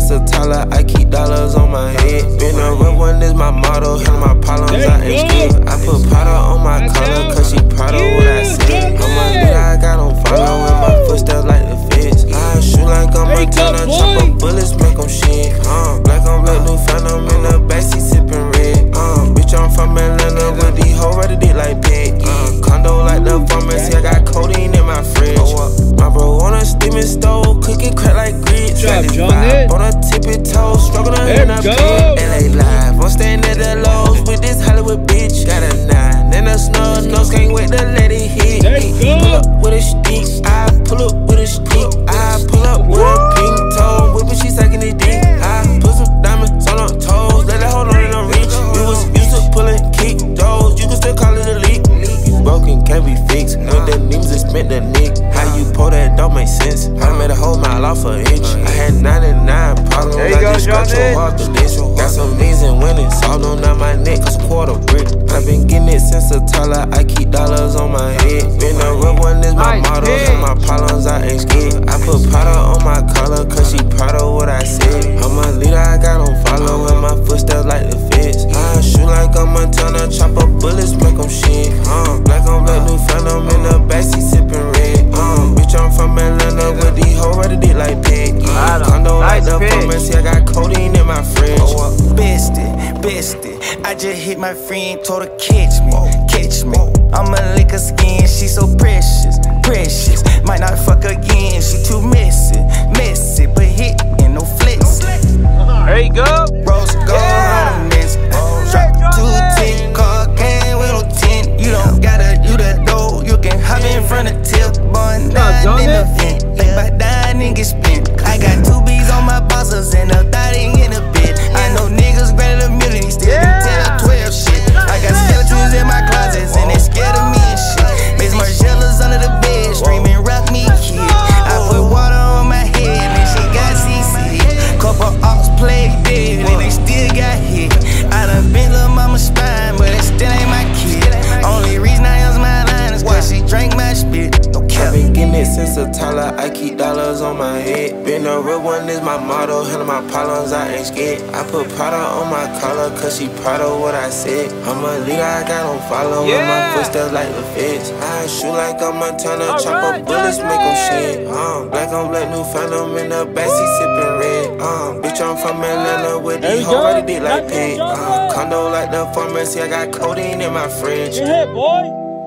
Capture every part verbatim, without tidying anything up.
since a toddler, I keep dollars on my head. Been a real one is my motto, handle my problems, I ain't scared. I put powder on my collar, cause she proud of what I said. I'm a leader, I got on follow, and my footsteps like the feds. I shoot like I'm a gunner, chop up bullets, make them shit. Uh, black on black, new phantom in the backseat sipping red. Uh, bitch, I'm from Atlanta with these hoes ready to like pet. Uh, condo like the pharmacy, I got codeine in my fridge. My bro on a steaming stove, cooking crack like grits. Got this vibe on a tippy toe, struggling in a pit. L A live, I'm staying at the Lowe's with this Hollywood bitch. Got a nine and a snub nose, can't wait to let it hit. Pull up with a stick, I pull up with a stick. I pull up with a pink toe, whipping she sucking it dick. I put some diamonds on her toes, let her hold on in her reach. We was used to pulling kick doors, you can still call it a leak. Broken can't be fixed, when the names is spent the nick. How you pull that don't make sense. I made a whole mile off an inch. I had ninety-nine problems, I just got your off the list. Got some knees and winnings, all on out my neck, cause a quarter brick. I've been getting it since a toddler, I keep dollars on my head. Been a real one is my motto, and my problems, I ain't scared. I put powder on my collar, cause she proud of what I said. I'm a leader, I got on follow, and my footsteps like the feds. I shoot like a Montana, chop up bullets, make them shit. Uh, black on black, new phantom in the backseat sipping red. Uh, bitch, I'm from Atlanta with these hoes ready to like pet. Uh, condo like the pharmacy, I got codeine in my fridge. Bestie, bestie, I just hit my friend, told her catch me, catch me. I'ma lick her skin, she so precious, precious. Might not fuck again, she too messy, messy. But hit and no flex. There you go. Rose gold ornaments, drop two ten, car came with no ten. You don't gotta do the dough, you can hop in front of tip, boy, nine in the vent. Think about dying and get spent. I got two B's on my bosses and a thotty in the bed. I know niggas granted a million, still can tell twelve shit. I got skeletons in my closets and they scared of me and shit. Miss Margella's under the bed, screaming rock me kid. I put water on my head and she got C C. Couple ops played dead and they still got hit. I done been lil' mama's spine, but it still ain't my kid. Only reason I use my line is cause she drank my spit. No cap. I've been getting it since a toddler, I keep dollars on my head. Been a real one is my motto, handle my problems, I ain't scared. I put powder on my collar, cause she proud of what I said. I'm a leader, I got on follow, yeah. And my footsteps like the feds. I shoot like a Montana, chop right, up bullets, make them shit. Uh, black on black, new phantom in the backseat sipping red. Uh, bitch, I'm from Atlanta with these hoes ready to like pet. Uh, condo like the pharmacy, I got codeine in my fridge. Get hit, boy.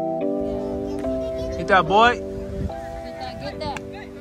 Hit that, boy. Get that.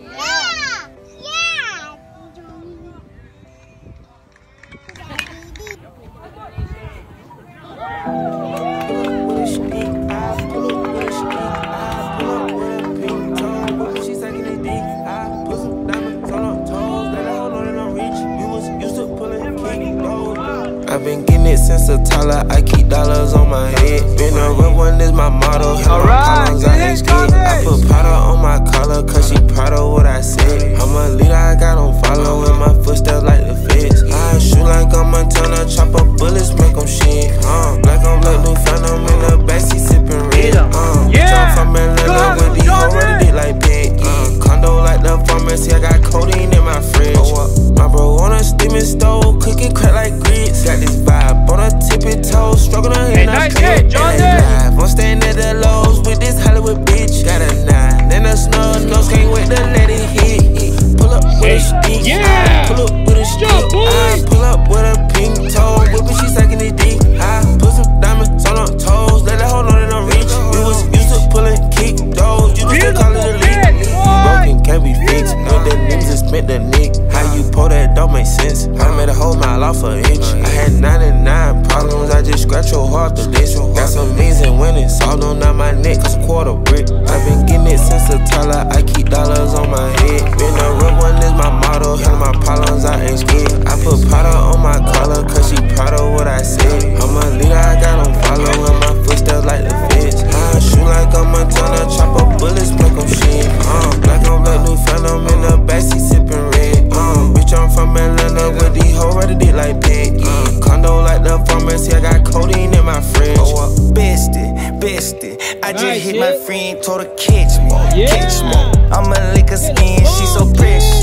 I've been getting it since a toddler, I keep dollars on my head. Been a real one is my motto, handle my problems, I ain't scared. I put powder on my collar, cause she proud of what I said. I'm a leader, I got on follow, and my footsteps like the feds. I shoot like a Montana, chop up bullets, make them shit. Uh, black on black, new phantom in the backseat sipping red. Uh, bitch, I'm from Atlanta with these hoes ready to like pet. Uh, condo like the pharmacy, I got codeine in my fridge. My bro on a steaming stove, cooking crack like grits. Got this vibe on a tippy toe, struggling in a pit. Live, I'm staying at the Lowe's with this Hollywood bitch. Got a nine and a snub nose, can't wait to let it hit. Pull up with a stick, I pull up with a stick. I pull up with a pink toe, whipping she sucking it dick. I put some diamonds on her toes, let her hold on in her reach. We was used to pulling kick doors, you can still call it a leak. Broken can't be fixed, when the names is spent the nick. How you pull that don't make sense. I made a whole mile off an inch. I had ninety-nine problems, I just scratch your heart to this. Got some knees and winnings, all on out my neck, cause a quarter brick. I've been getting it since a toddler, I keep dollars on my head. Been a real one is my motto, handle my problems, I ain't scared. I put powder on my collar, cause she proud of what I said. I'm a leader, I got on follow, and my footsteps like the feds. I shoot like a Montana, chop up bullets, make them shit. Uh, black on black, new phantom in the backseat sipping red. Uh, bitch, I'm from Atlanta with these hoes ready to like pet. Uh, condo like the pharmacy, I got codeine in my fridge. Bestie, bestie, I just hit my friend, told her catch me, catch me. I'ma lick her skin, she so precious,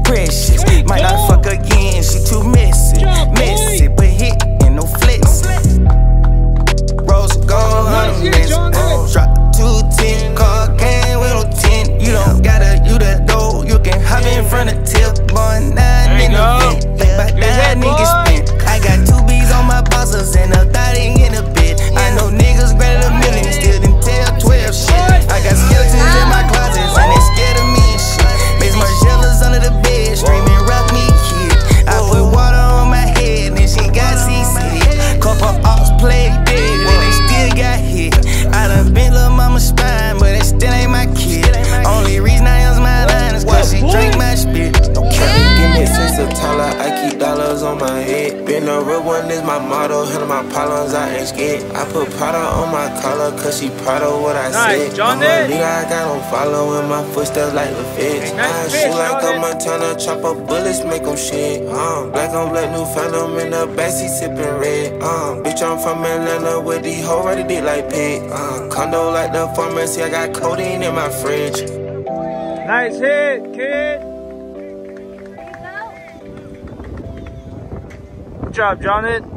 precious. Might not fuck again, she too messy. Messy, but hit and no flexing. Rose gold, hundred minutes. Drop two ten, car game with no ten. You don't gotta, you the dough. You can hop in front of tip, boy, nine in the vent. Think about that nigga spent. I got two B's on my bosses and a thotty in a bit. I know niggas greater than a million, still didn't tell twelve shit. I got skeletons in my closets and they scared of me and shit. Makes Margellas under the bed, screaming rock me kid. I put water on my head and she got C C. Couple ops play dead and they still got hit. I done been lil' mama's spine, but it still ain't my kid. Only reason I use my line is cause she drink my spit. Getting it since a toddler, I keep dollars on my head. Been a real one is my motto, handle my problems, I ain't scared. I put powder on my collar, cause she proud of what I Nice, said. I'm Johnny. a leader, I got on following my footsteps like the feds. Nice I fish, shoot like Johnny. a Montana, chop up bullets, make them shit. Um, black on black, new phantom in the backseat sipping red. Um, bitch, I'm from Atlanta with these hoes ready dick like pig. Um, condo like the pharmacy, I got codeine in my fridge. Nice hit, kid. Good job, Jonathon.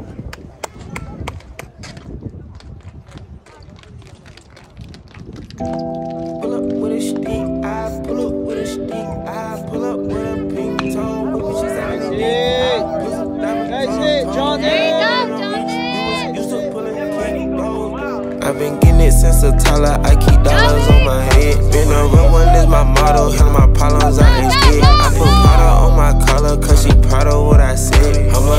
Pull up with a stick, I pull up with a stick, I pull up with a pink toe. Nice hit. Nice hit, Jonathon. There you go, Jonathon. I've been getting it since a toddler, I keep dollars on my head. Been a real one is my motto, handle my problems, I ain't scared. I put powder on my collar, cause she proud of what I said. I'm